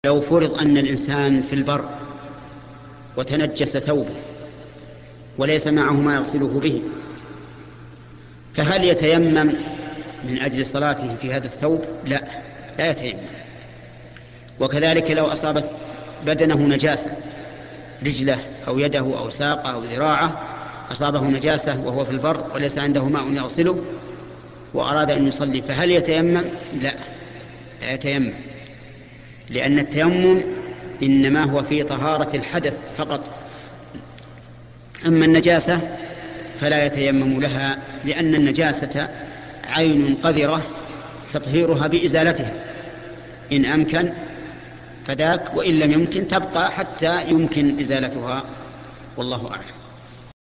لو فرض أن الإنسان في البر وتنجس ثوبه وليس معه ما يغسله به، فهل يتيمم من أجل صلاته في هذا الثوب؟ لا يتيمم. وكذلك لو أصابت بدنه نجاسة، رجله أو يده أو ساقه أو ذراعه أصابه نجاسة وهو في البر وليس عنده ماء يغسله وأراد أن يصلي، فهل يتيمم؟ لا يتيمم، لأن التيمم إنما هو في طهارة الحدث فقط. أما النجاسة فلا يتيمم لها، لأن النجاسة عين قذرة تطهيرها بإزالتها، إن أمكن فذاك، وإن لم يمكن تبقى حتى يمكن إزالتها، والله أعلم.